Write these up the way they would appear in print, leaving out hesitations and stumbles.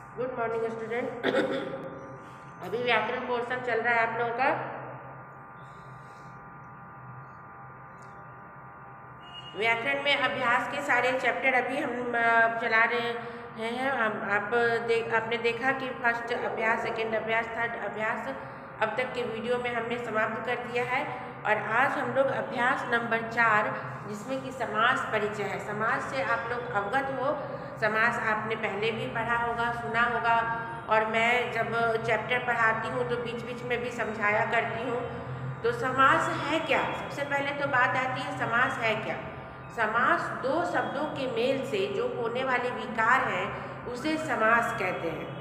Good morning student. अभी व्याकरण portion चल रहा है आप लोगों का। व्याकरण में अभ्यास के सारे चैप्टर अभी हम चला रहे हैं। आपने देखा कि फर्स्ट अभ्यास, सेकेंड अभ्यास, थर्ड अभ्यास अब तक के वीडियो में हमने समाप्त कर दिया है। और आज हम लोग अभ्यास नंबर 4, जिसमें कि समास परिचय है। समास से आप लोग अवगत हो। समास आपने पहले भी पढ़ा होगा, सुना होगा, और मैं जब चैप्टर पढ़ाती हूँ तो बीच बीच में भी समझाया करती हूँ। तो समास है क्या? सबसे पहले तो बात आती है समास है क्या। समास दो शब्दों के मेल से जो होने वाले विकार हैं उसे समास कहते हैं।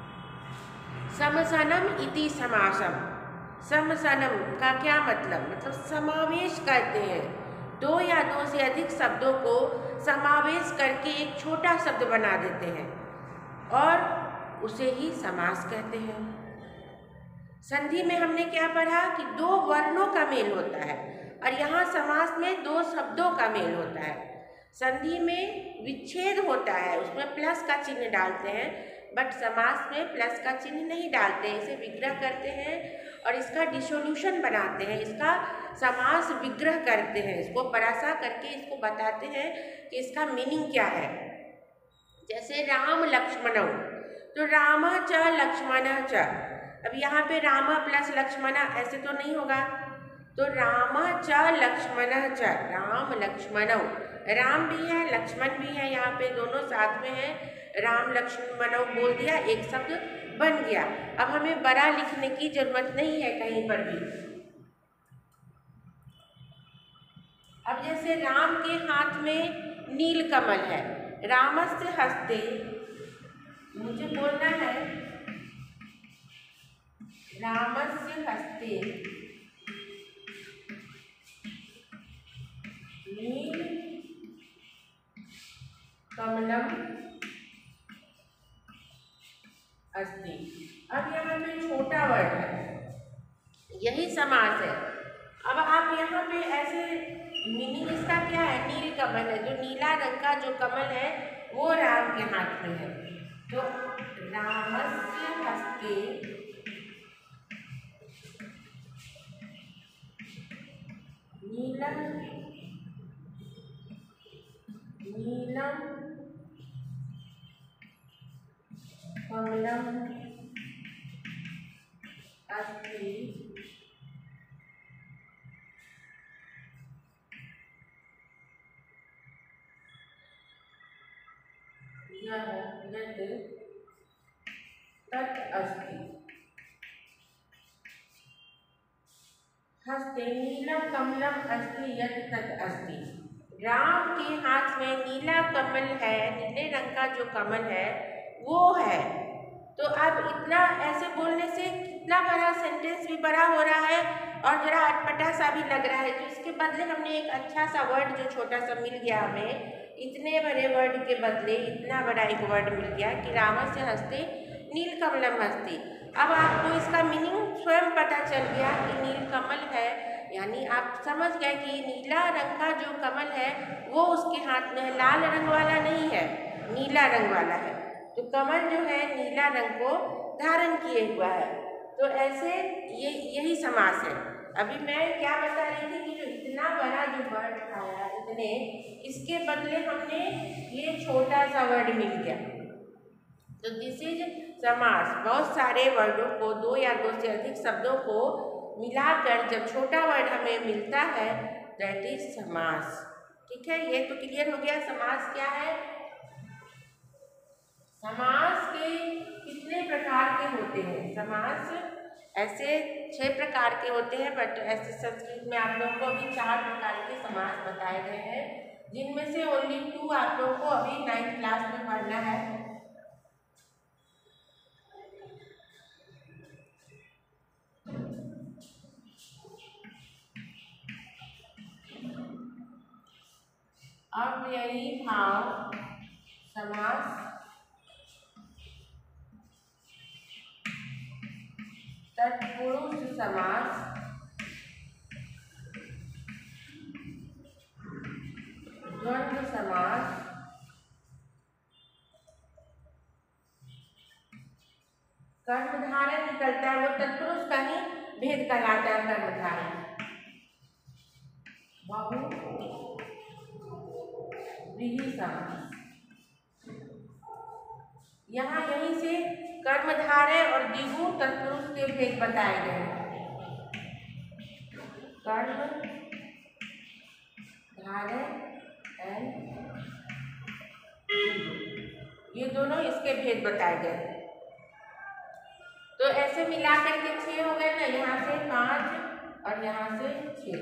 समसनम इति समासम। समसनम का क्या मतलब समावेश करते हैं। दो या दो से अधिक शब्दों को समावेश करके एक छोटा शब्द बना देते हैं और उसे ही समास कहते हैं। संधि में हमने क्या पढ़ा कि दो वर्णों का मेल होता है, और यहाँ समास में दो शब्दों का मेल होता है। संधि में विच्छेद होता है, उसमें प्लस का चिन्ह डालते हैं, बट समास में प्लस का चिन्ह नहीं डालते हैं। इसे विग्रह करते हैं और इसका डिसोल्यूशन बनाते हैं, इसका समास विग्रह करते हैं, इसको परासा करके इसको बताते हैं कि इसका मीनिंग क्या है। जैसे राम लक्ष्मणौ, तो राम च लक्ष्मण च। अब यहाँ पे राम प्लस लक्ष्मण ऐसे तो नहीं होगा, तो राम च लक्ष्मण च, राम लक्ष्मणौ। राम भी है, लक्ष्मण भी है, यहाँ पे दोनों साथ में है। राम लक्ष्मणौ बोल दिया, एक शब्द बन गया। अब हमें बड़ा लिखने की जरूरत नहीं है कहीं पर भी। अब जैसे राम के हाथ में नील कमल है, रामस्य हस्ते, मुझे बोलना है रामस्य हस्ते नील कमलम अस्ति। अब यहाँ पे छोटा वर्ड है, यही समास है। अब आप यहाँ पे ऐसे मीनिंग इसका क्या है, नील कमल है, जो नीला रंग का जो कमल है वो राम के हाथ में है। तो रामस्य हस्ते नीलम नीलम कमलम अस्ति। यह यत् तत् अस्ति। हस्ते नीलम कमलम अस्ति यत् तत् अस्ति। राम के हाथ में नीला कमल है, नीले रंग का जो कमल है वो है। तो अब इतना ऐसे बोलने से कितना बड़ा सेंटेंस भी बड़ा हो रहा है और जरा अटपटा सा भी लग रहा है। तो इसके बदले हमने एक अच्छा सा वर्ड जो छोटा सा मिल गया हमें, इतने बड़े वर्ड के बदले इतना बड़ा एक वर्ड मिल गया कि रामस्य हस्ते नील कमलम अस्ति। अब आपको इसका मीनिंग स्वयं पता चल गया कि नील कमल है, यानी आप समझ गए कि नीला रंग का जो कमल है वो उसके हाथ में है, लाल रंग वाला नहीं है, नीला रंग वाला है। तो कमल जो है नीला रंग को धारण किए हुआ है। तो ऐसे यही समास है। अभी मैं क्या बता रही थी कि जो इतना बड़ा जो वर्ड आया इतने, इसके बदले हमने ये छोटा सा वर्ड मिल गया। तो दिस इज समास। बहुत सारे वर्डों को, दो या दो से अधिक शब्दों को मिलाकर जब छोटा वर्ड हमें मिलता है, दैट इज समास। ठीक है, ये तो क्लियर हो गया समास क्या है। समास के कितने प्रकार के होते हैं? समास ऐसे 6 प्रकार के होते हैं, बट ऐसे संस्कृत में आप लोगों को अभी 4 प्रकार के समास बताए गए हैं, जिनमें से ओनली 2 आप लोगों को अभी 9th क्लास में पढ़ना है। अव्ययी भाव समास, तत्पुरुष समास, द्वंद्व समास, कर्मधारय निकलता है, वो तत्पुरुष का ही भेद कहलाता है कर्मधारय। बहुव्रीहि समास, यहाँ यहीं से कर्मधारय और द्विगु तत्पुरुष के भेद बताए गए हैं। कर्मधारय एंड ये दोनों इसके भेद बताए गए। तो ऐसे मिलाकर के 6 हो गए ना, यहाँ से 5 और यहाँ से 6।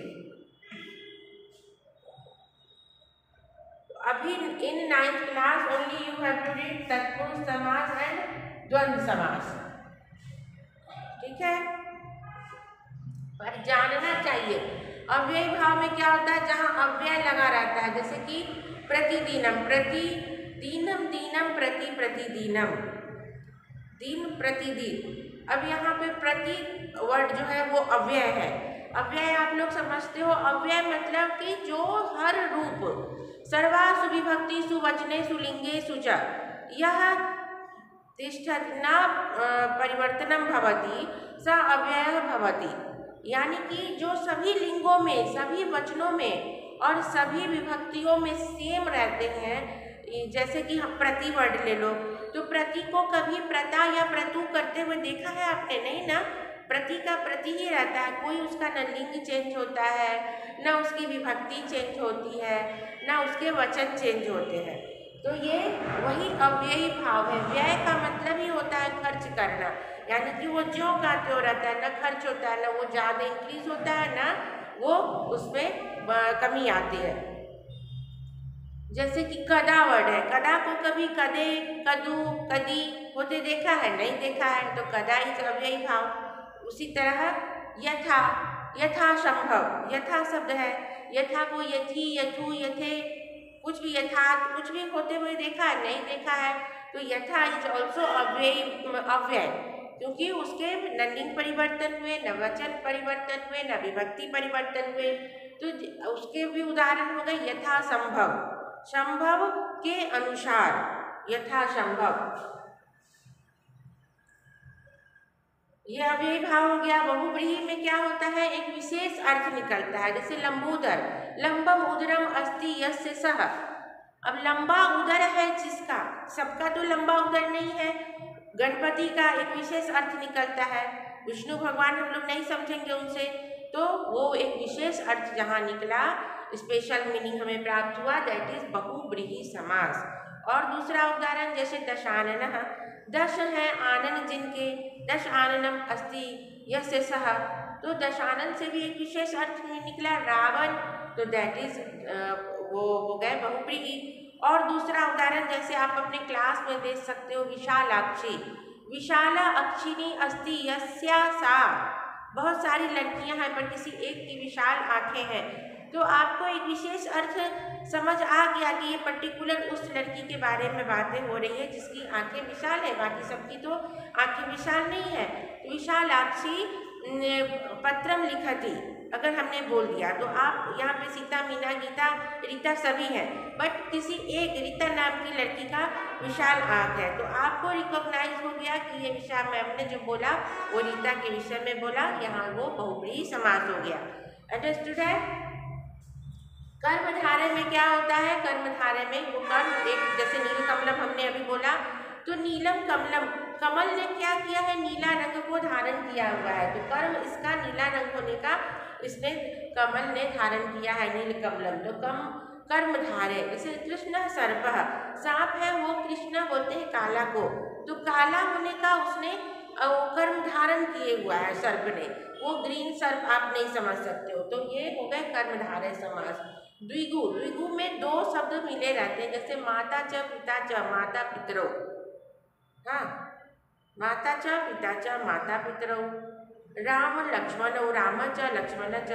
अभी in 9th class only you have to read tatpurush samas and द्वंद्व समास, ठीक है। पर जानना चाहिए अव्ययी भाव में क्या होता है, जहाँ अव्यय लगा रहता है, जैसे कि प्रतिदिनम, प्रतिदिनम, दीनम, प्रतिदिनम, दिन प्रतिदिन। अब यहाँ पे प्रति वर्ड जो है वो अव्यय है। अव्यय आप लोग समझते हो, अव्यय मतलब कि जो हर रूप सर्वासु विभक्ति सुवचने सुलिंगे सुच यह तिष्ठति न परिवर्तनम भवति स अव्ययः भवति, यानी कि जो सभी लिंगों में, सभी वचनों में और सभी विभक्तियों में सेम रहते हैं। जैसे कि हम प्रति वर्ड ले लो, तो प्रति को कभी प्रता या प्रतु करते हुए देखा है आपने? नहीं ना, प्रति का प्रति ही रहता है, कोई उसका न लिंग चेंज होता है, न उसकी विभक्ति चेंज होती है, न उसके वचन चेंज होते हैं। तो ये वही अव्ययी भाव है। व्यय का मतलब ही होता है खर्च करना, यानी कि वो ज्यों का त्यों रहता है, न खर्च होता है, न वो ज़्यादा इंक्रीज होता है, न वो उसमें कमी आती है। जैसे कि कदा वर्ड है, कदा को कभी कदे, कदू, कदी होते देखा है? नहीं देखा है, तो कदा ही अव्ययी भाव। उसी तरह यथा, यथा संभव, यथा शब्द है, यथा को यथी, यथु, यथे, कुछ भी यथार्थ कुछ भी होते हुए देखा है? नहीं देखा है, तो यथा इज ऑल्सो अव्यय, क्योंकि उसके न लिंग परिवर्तन हुए, न वचन परिवर्तन हुए, न विभक्ति परिवर्तन हुए। तो उसके भी उदाहरण हो गए यथा संभव, संभव के अनुसार, यथा संभव, ये अव्ययी भाव हो गया। बहुव्रीहि में क्या होता है, एक विशेष अर्थ निकलता है, जैसे लंबोदर, लंबम उदरम अस्ति यस्य सः। अब लंबा उदर है जिसका, सबका तो लंबा उदर नहीं है, गणपति का एक विशेष अर्थ निकलता है। विष्णु भगवान हम लोग नहीं समझेंगे उनसे, तो वो एक विशेष अर्थ जहाँ निकला, स्पेशल मीनिंग हमें प्राप्त हुआ, दैट इज बहुव्रीहि समास। और दूसरा उदाहरण जैसे दशाननः, दश है आनन जिनके, दश आननम अस्ति यस्य सः, तो दशानन से भी एक विशेष अर्थ में निकला रावण, तो दैट इज वो हो गए बहुव्रीहि। और दूसरा उदाहरण जैसे आप अपने क्लास में देख सकते हो, विशालाक्षी, विशाला अक्षिणी अस्ति यस्या सा, बहुत सारी लड़कियां हैं पर किसी एक की विशाल आंखें हैं, तो आपको एक विशेष अर्थ समझ आ गया कि ये पर्टिकुलर उस लड़की के बारे में बातें हो रही है जिसकी आंखें विशाल है, बाकी सबकी तो आंखें विशाल नहीं है। विशालाक्षी पत्रम लिखती अगर हमने बोल दिया, तो आप यहाँ पे सीता, मीना, गीता, रीता सभी हैं, बट किसी एक रीता नाम की लड़की का विशाल आंख है, तो आपको रिकॉग्नाइज हो गया कि ये विशाल मैम ने जो बोला वो रीता के विषय में बोला, यहाँ वो बहुव्रीहि समास हो गया। अंडरस्टूड है? कर्मधारय में क्या होता है, कर्मधारय में वो कर्म एक, जैसे नीलकमलम हमने अभी बोला, तो नीलम कमलम, कमल ने क्या किया है, नीला रंग को धारण किया हुआ है, तो कर्म इसका नीला रंग होने का, इसने कमल ने धारण किया है नीलकमलम, तो कर्मधारय। जैसे कृष्ण सर्पः, सांप है वो कृष्ण बोलते हैं काला को, तो काला होने का उसने कर्म धारण किए हुआ है सर्प ने, वो ग्रीन सर्प आप नहीं समझ सकते हो, तो ये हो गए कर्मधारय समास। द्विगु, द्विगु में दो शब्द मिले रहते हैं, जैसे माता च पिता च, माता पितरौ, हाँ, माता च पिता च माता पितरौ, राम लक्ष्मणौ, राम च लक्ष्मण च,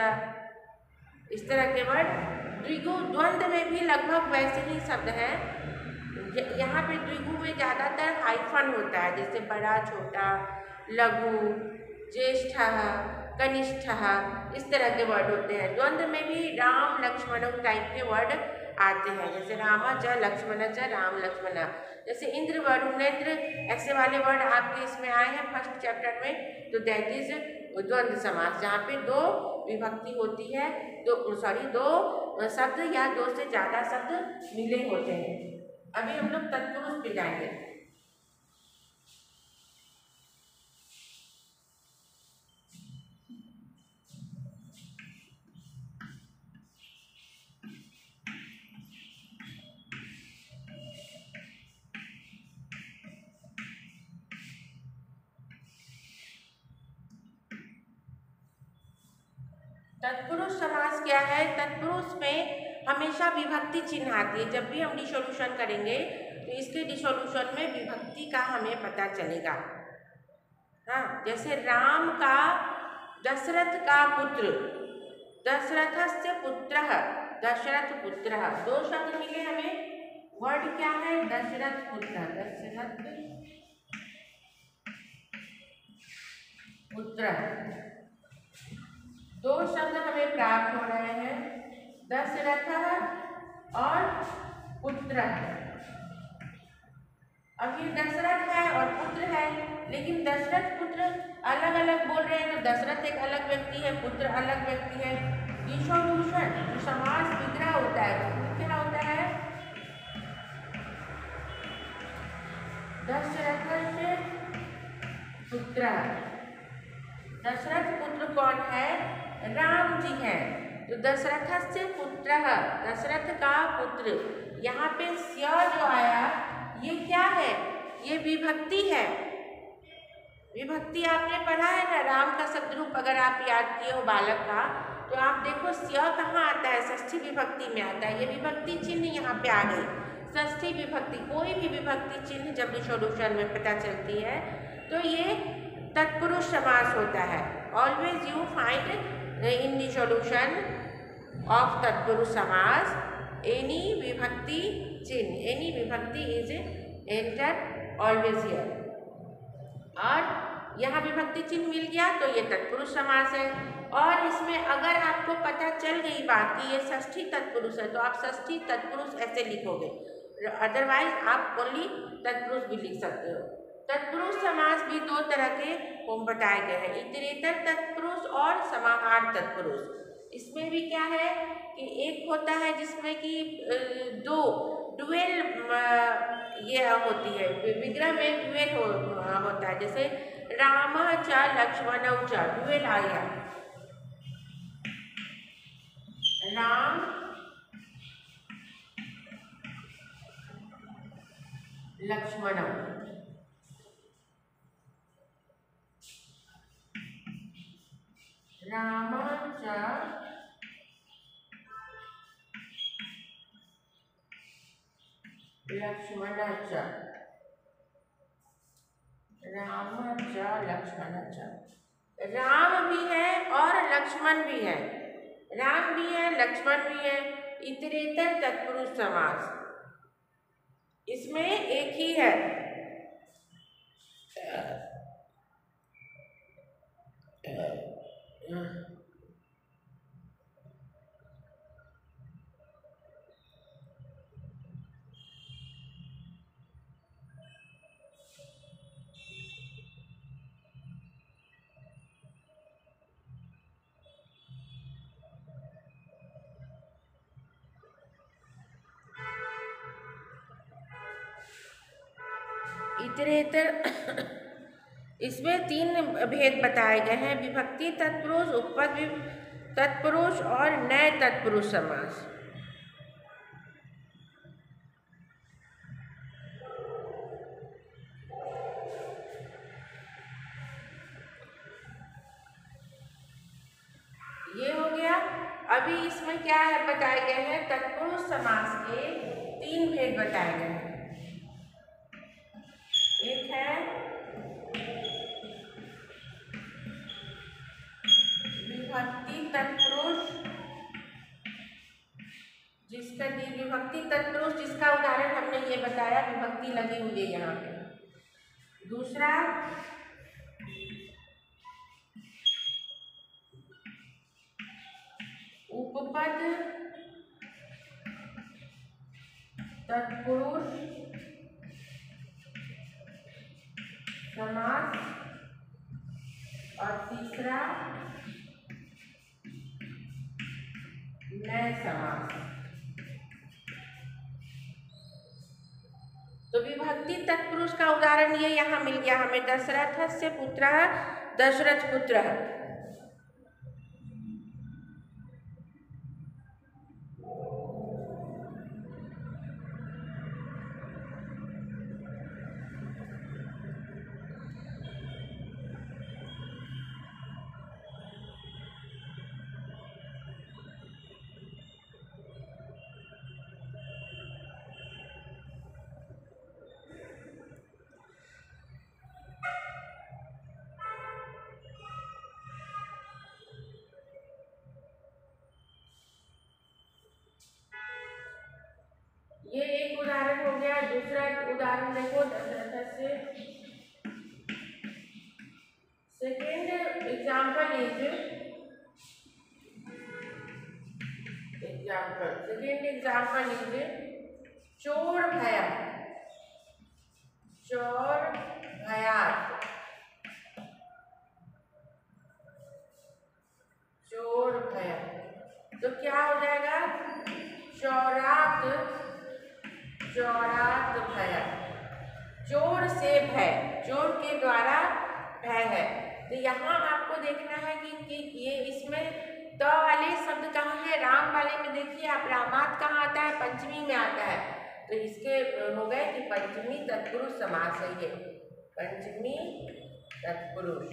इस तरह के वर्ड द्विगु। द्वंद्व में भी लगभग वैसे ही शब्द हैं, यहाँ पे द्विगु में ज़्यादातर हाइफन होता है, जैसे बड़ा, छोटा, लघु, ज्येष्ठ, कनिष्ठ, इस तरह के वर्ड होते हैं। द्वंद्व में भी राम लक्ष्मण टाइप के वर्ड आते हैं, जैसे रामा च लक्ष्मण च, राम लक्ष्मण। जैसे इंद्र वरुणेन्द्र ऐसे वाले वर्ड आपके इसमें आए हैं फर्स्ट चैप्टर में, तो दैट इज द्वंद्व समास, जहाँ पे दो विभक्ति होती है, दो शब्द या दो से ज्यादा शब्द मिले होते हैं। अभी हम लोग तत्पुरुष पे जाएंगे। तत्पुरुष समास क्या है? तत्पुरुष में हमेशा विभक्ति चिन्ह आती है। जब भी हम डिसोल्यूशन करेंगे तो इसके डिसोल्यूशन में विभक्ति का हमें पता चलेगा। हाँ, जैसे राम का दशरथ का पुत्र, दशरथस्य पुत्रः, दशरथ पुत्रः, दो शब्द मिले हमें। वर्ड क्या है? दशरथ पुत्र, दशरथ पुत्र। दो शब्द हमें प्राप्त हो रहे हैं, दशरथ और पुत्र। अब ये दशरथ है और पुत्र है, लेकिन दशरथ पुत्र अलग अलग बोल रहे हैं, तो दशरथ एक अलग व्यक्ति है, पुत्र अलग व्यक्ति है। डिसोल्यूशन जो समास विग्रह होता है उसमें क्या होता है? दशरथ से पुत्र। दशरथ पुत्र कौन है? राम जी हैं। तो दशरथ से पुत्र, दशरथ का पुत्र। यहाँ पे स्य जो आया ये क्या है? ये विभक्ति है। विभक्ति आपने पढ़ा है ना, राम का शब्द रूप अगर आप याद किए हो बालक का, तो आप देखो स्य कहाँ आता है? षष्ठी विभक्ति में आता है। ये विभक्ति चिन्ह यहाँ पे आ गई, षष्ठी विभक्ति। कोई भी विभक्ति चिन्ह जब डिसोल्यूशन में पता चलती है तो ये तत्पुरुष समास होता है। Always you find in dissolution of तत्पुरुष समास any विभक्ति चिन्ह, any विभक्ति is entered always here। और यहाँ विभक्ति चिन्ह मिल गया तो ये तत्पुरुष समास है। और इसमें अगर आपको पता चल गई बात कि ये षष्ठी तत्पुरुष है, तो आप षष्ठी तत्पुरुष ऐसे लिखोगे, अदरवाइज आप ओनली तत्पुरुष भी लिख सकते हो। तत्पुरुष समास भी दो तरह के बताए गए हैं, इतरेतर तत्पुरुष और समाहार तत्पुरुष। इसमें भी क्या है कि एक होता है जिसमें कि दो डुएल ये होती है, विग्रह में डुएल होता है, जैसे राम च लक्ष्मणौ च, डुएल आया, राम लक्ष्मणौ, राम च लक्ष्मण च, राम च लक्ष्मण च। राम भी है और लक्ष्मण भी है, राम भी है लक्ष्मण भी है, इतरेतर तत्पुरुष समास। इसमें एक ही है, इतरेतर। इसमें तीन भेद बताए गए हैं, विभक्ति तत्पुरुष, उपपद तत्पुरुष और नए तत्पुरुष समास। ये हो गया। अभी इसमें क्या है बताए गए हैं? तत्पुरुष समास के तीन भेद बताए गए हैं। एक है विभक्ति तत्पुरुष, जिसका विभक्ति तत्पुरुष जिसका उदाहरण हमने ये बताया, विभक्ति लगी हुई है यहाँ पे। दूसरा उपपद तत्पुरुष समास और तीसरा नए समास। तो विभक्ति तत्पुरुष का उदाहरण ये यहाँ मिल गया हमें, दशरथस्य पुत्रः दशरथ पुत्रः। ये एक उदाहरण हो गया। दूसरा उदाहरण देखो दशरथ से। सेकेंड एग्जाम्पल इज चोर भया। चोर भयात। चोर भया तो क्या हो जाएगा? चौरात। चौरात भया। चोर से भय, चोर के द्वारा भय है। तो यहाँ आपको देखना है कि ये इसमें त वाले शब्द कहाँ है? राम वाले में देखिए आप, रामात कहाँ आता है? पंचमी में आता है। तो इसके हो गए कि पंचमी तत्पुरुष समास है ये, पंचमी तत्पुरुष।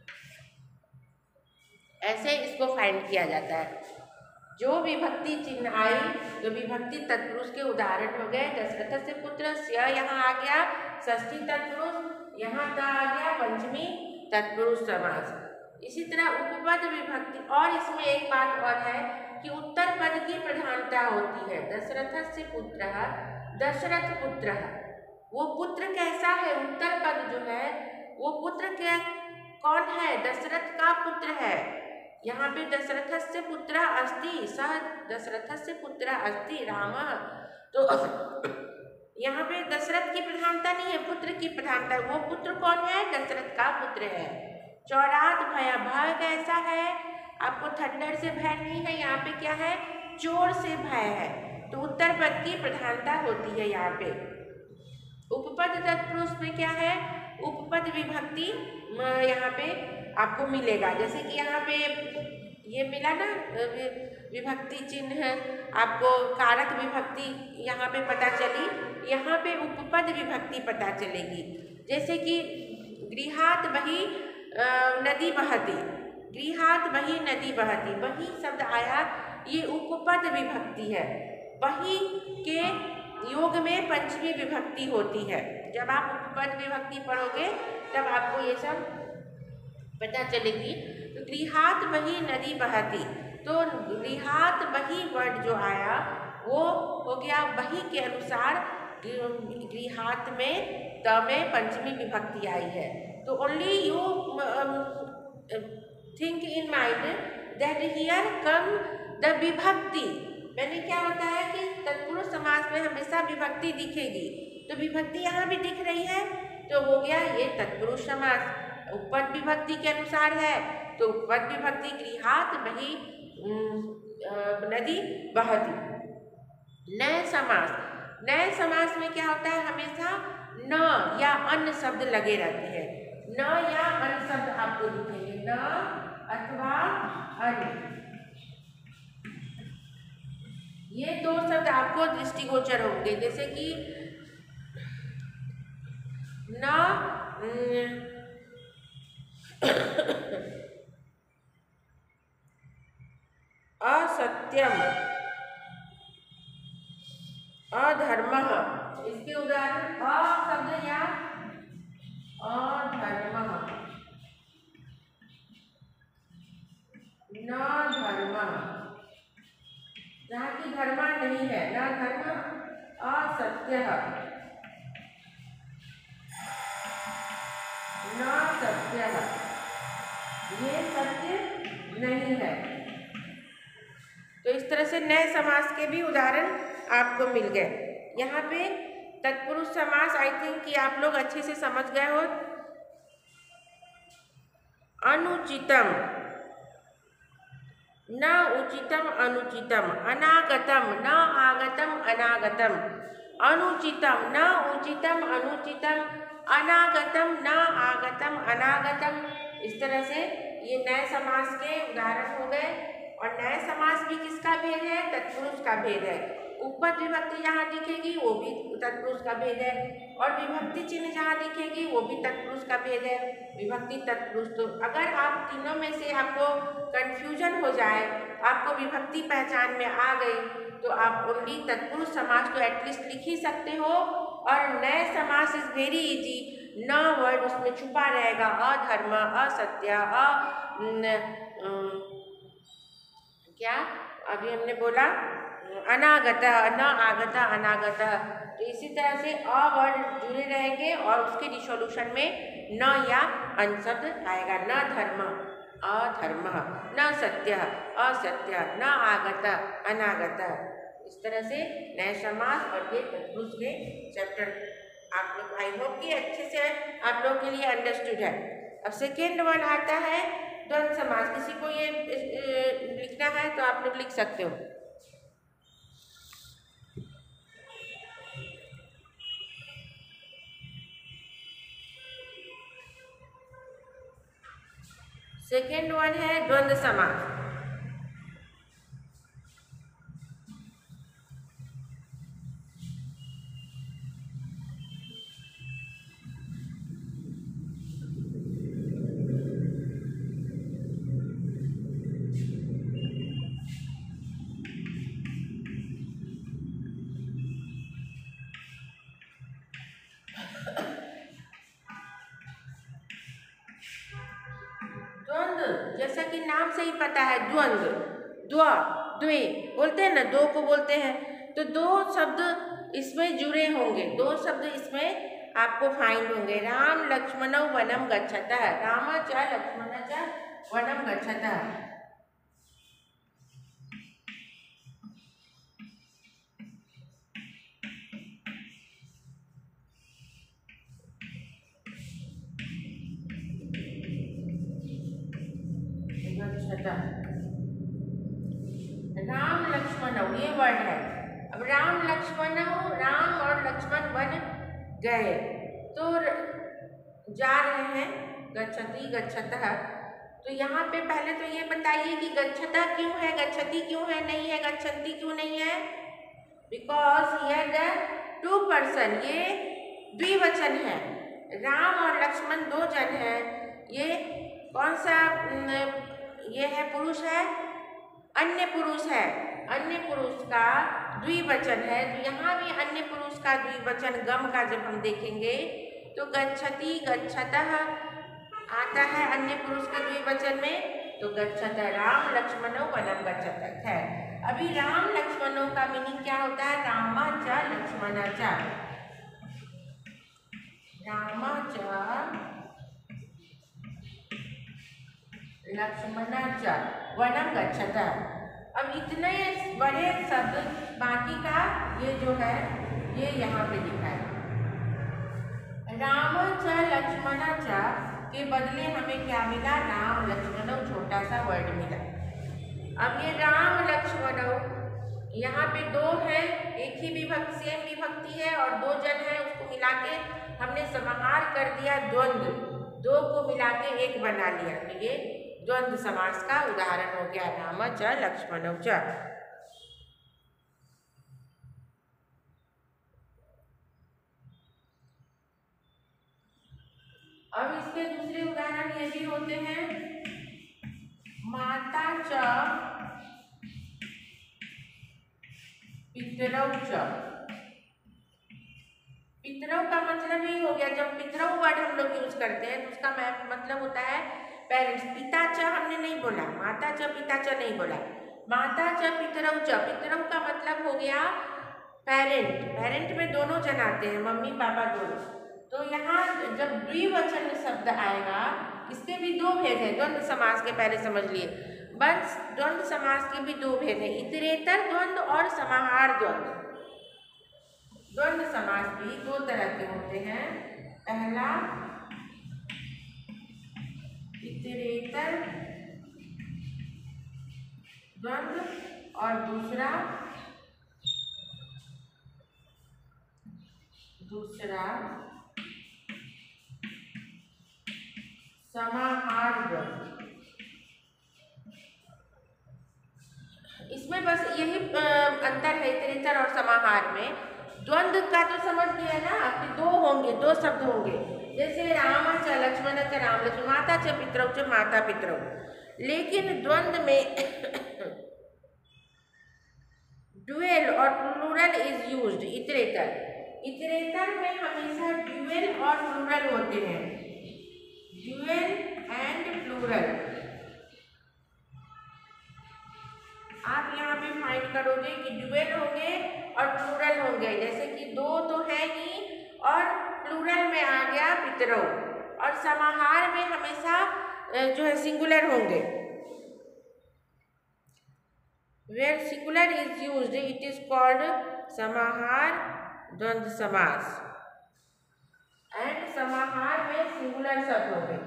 ऐसे इसको फाइंड किया जाता है। जो विभक्ति चिन्ह आई तो विभक्ति तत्पुरुष के उदाहरण हो गए। दशरथ से पुत्र स्य यहाँ आ गया षष्ठी तत्पुरुष, यहाँ त आ गया पंचमी तत्पुरुष समास। इसी तरह उपपद विभक्ति, और इसमें एक बात और है कि उत्तर पद की प्रधानता होती है। दशरथ से पुत्र दशरथ पुत्र, वो पुत्र कैसा है? उत्तर पद जो है वो पुत्र क्या कौन है? दशरथ का पुत्र है। यहाँ पे दशरथस्य पुत्र अस्ति, सह दशरथस्य पुत्र अस्ति राम। तो यहाँ पे दशरथ की प्रधानता नहीं है, पुत्र की प्रधानता है। वो पुत्र कौन है? दशरथ का पुत्र है। चौरात भया, भय कैसा है? आपको थंडर से भय नहीं है, यहाँ पे क्या है? चोर से भय है। तो उत्तर पद की प्रधानता होती है यहाँ पे। उपपद तत्पुरुष में क्या है? उपपद विभक्ति यहाँ पे आपको मिलेगा। जैसे कि यहाँ पे ये मिला ना विभक्ति चिन्ह, आपको कारक विभक्ति यहाँ पे पता चली, यहाँ पे उपपद विभक्ति पता चलेगी। जैसे कि गृहात बही नदी बहती, गृहात बही नदी बहती, बही शब्द आया, ये उपपद विभक्ति है। बही के योग में पंचमी विभक्ति होती है। जब आप उपपद विभक्ति पढ़ोगे तब आपको ये सब पता चलेगी। तो गृहात बही नदी बहती, तो गृहात बही वर्ड जो आया वो हो गया बही के अनुसार, गृहात में त में पंचमी विभक्ति आई है। तो only you think in mind that here come the vibhakti. मैंने क्या बताया कि तत्पुरुष समास में हमेशा विभक्ति दिखेगी, तो विभक्ति यहाँ भी दिख रही है, तो हो गया ये तत्पुरुष समास। उपपद विभक्ति के अनुसार है तो उपपद विभक्ति गृहात बही नदी बहती। नए समास, नए समास में क्या होता है? हमेशा न या अन शब्द लगे रहते हैं। न या अन शब्द आपको दिखेंगे, न अथवा अन, ये दो शब्द आपको दृष्टिगोचर होंगे। जैसे कि न असत्यम, अधर्मः, इसके उदाहरण अ शब्द या अधर्मः, न धर्मः, जहाँ की धर्मा नहीं है, न धर्म, असत्यः, न सत्यः, ये सत्य नहीं है। तो इस तरह से नए समास के भी उदाहरण आपको मिल गए। यहाँ पे तत्पुरुष समास आई थिंक कि आप लोग अच्छे से समझ गए हो। अनुचितम, न उचितम अनुचितम, अनागतम न आगतम अनागतम, अनुचितम न उचितम अनुचितम, अनागतम न आगतम अनागतम। इस तरह से ये नए समास के उदाहरण हो गए। और नए समास भी किसका भेद है? तत्पुरुष का भेद है। उपपद विभक्ति जहाँ दिखेगी वो भी तत्पुरुष का भेद है, और विभक्ति चिन्ह जहाँ दिखेगी वो भी तत्पुरुष का भेद है। विभक्ति तत्पुरुष। तो अगर आप तीनों में से आपको कंफ्यूजन हो जाए, आपको विभक्ति पहचान में आ गई, तो आप ओनली तत्पुरुष समास तो एटलीस्ट लिख ही सकते हो। और नए समास इज वेरी इजी, न वर्ड उसमें छुपा रहेगा, अधर्म, असत्य, क्या अभी हमने बोला अनागत, न आगत अनागत। तो इसी तरह से अ वर्ड जुड़े रहेंगे और उसके डिसोल्यूशन में न या अन शब्द आएगा। न धर्म अधर्म, न सत्य असत्य, न आगत अनागत। इस तरह से नए समास और ये तत्पुरुष के चैप्टर आप लोग आई होप कि अच्छे से आप लोगों के लिए अंडरस्टूड है। अब सेकेंड वन आता है द्वंद्व समास। किसी को ये लिखना है तो आप लोग लिख सकते हो। सेकेंड वन है द्वंद्व समास। जैसा कि नाम से ही पता है, द्वंद्व, द्व, द्वे बोलते हैं ना, दो को बोलते हैं। तो दो शब्द इसमें जुड़े होंगे, दो शब्द इसमें आपको फाइंड होंगे। राम लक्ष्मणौ वनम गच्छतः, राम च लक्ष्मण च वनम गच्छतः। राम लक्ष्मणौ ये वर्ड है। अब राम लक्ष्मणौ, राम और लक्ष्मण वन गए, तो जा रहे हैं, गच्छति गच्छतः। तो यहाँ पे पहले तो ये बताइए कि गच्छतः क्यों है, गच्छति क्यों है, नहीं है, गच्छन्ति क्यों नहीं है? Because here the two person, ये द्विवचन है। राम और लक्ष्मण दो जन है। ये कौन सा ये है? पुरुष है, अन्य पुरुष है। अन्य पुरुष का द्विवचन है। तो यहाँ भी अन्य पुरुष का द्विवचन गम का जब हम देखेंगे तो गच्छति गच्छतः आता है अन्य पुरुष के द्विवचन में। तो गच्छतः राम लक्ष्मणौ वनम गच्छतः है। अभी राम लक्ष्मणों का मीनिंग क्या होता है? रामा च लक्ष्मण च, रामा च लक्ष्मण च वनम गच्छतः। अब इतने बड़े शब्द, बाकी का ये जो है ये यहाँ पे लिखा है। राम च लक्ष्मण च के बदले हमें क्या मिला? राम लक्ष्मणौ, छोटा सा वर्ड मिला। अब ये राम लक्ष्मणौ यहाँ पे दो है, एक ही विभक्ति, सेम विभक्ति है और दो जन है, उसको मिला के हमने समाहार कर दिया द्वंद्व, दो को मिला के एक बना लिया। तो ये द्वंद्व समास का उदाहरण हो गया, राम च लक्ष्मणौ च। अब इसके दूसरे उदाहरण ये भी होते हैं, माता च पितरौ च। पितरौ का मतलब ही हो गया, जब पितरौ वर्ड हम लोग यूज करते हैं तो उसका मतलब होता है पेरेंट्स। पिता च हमने नहीं बोला, माता च पिता च नहीं बोला, माता च पितरौ च। पितरौ का मतलब हो गया पेरेंट। पेरेंट में दोनों जन आते हैं, मम्मी पापा दोनों। तो यहाँ जब द्विवचन शब्द आएगा, इसके भी दो भेद है द्वंद्व समास के, पहले समझ लिए। बस द्वंद्व समास के भी दो भेद है, इतरेतर द्वंद्व और समाहार द्वंद्व। द्वंद्व समास भी दो तरह के होते हैं। पहला इतरेतर द्वंद्व और दूसरा समाहार द्वंद्व। इसमें बस यही अंतर है इतरेतर और समाहार में। द्वंद्व का तो समझ गया ना कि दो होंगे, दो शब्द होंगे, जैसे राम च लक्ष्मण च राम लक्ष्मण, माता च पितरौ च माता पितरौ। लेकिन द्वंद्व में ड्यूअल और प्लूरल इज यूज्ड। इतरेतर में हमेशा ड्यूअल और प्लूरल होते हैं, ड्यूअल एंड प्लूरल। आप यहाँ पे फाइंड करोगे कि ड्यूअल होंगे और प्लूरल होंगे, जैसे कि दो तो है ही और प्लूरल में आ गया पितरौ। और समाहार में हमेशा जो है सिंगुलर होंगे। Where singular is used it is called samahar dvandva samas. And समाहार में सिंगुलर शब्द होंगे।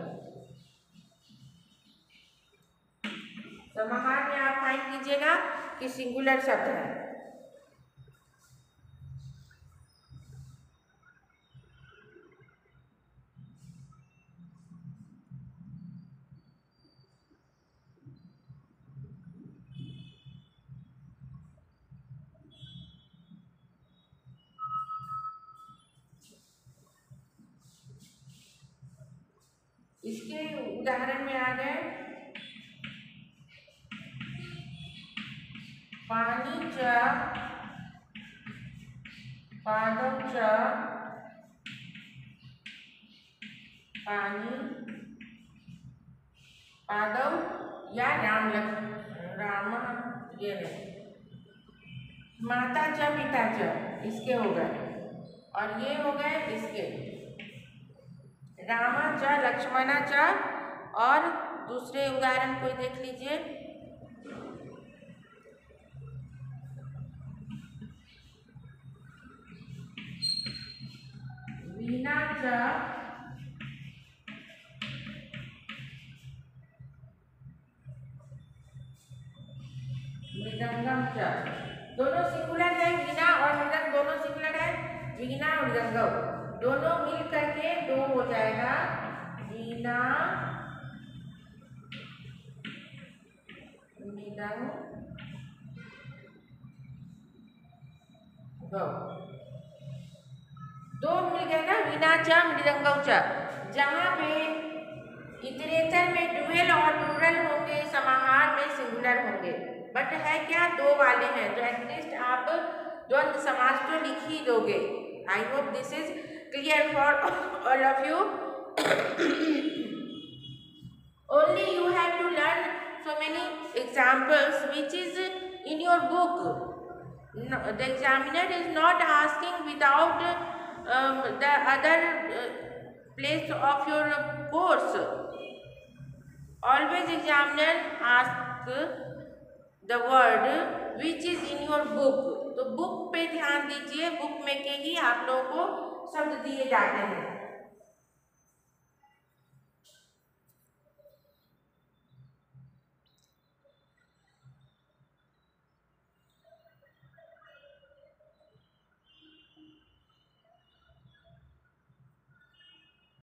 समाहार में आप फाइंड कीजिएगा कि सिंगुलर शब्द है। इसके उदाहरण में आ गए पानी च पादौ च पानी पादौ या राम ये नहीं, माता च पिता च इसके हो गए और ये हो गए इसके रामा च लक्ष्मणा च। और दूसरे उदाहरण कोई देख लीजिए, वीणा च मृदंगम च। दोनों सिंगुलर है, वीणा और मृदंग दोनों सिंगुलर है। वीणा और मृदंगम दोनों मिल करके दो हो जाएगा, वीणा मृदंग गौ। दो मिल गए ना, वीणा च मृदंगौ च। जहाँ पे इतरेतर में ड्यूअल और प्लूरल होंगे, समाहार में सिंगुलर होंगे, बट है क्या दो वाले हैं, तो एटलीस्ट आप द्वंद्व समास तो लिख ही दोगे। I hope this is clear for all of you. Only you have to learn so many examples which is in your book. No, the examiner is not asking without the other place of your course. Always examiner ask the word which is in your book. तो book पे ध्यान दीजिए, book में के ही आप लोगों को शब्द दिए जाते हैं।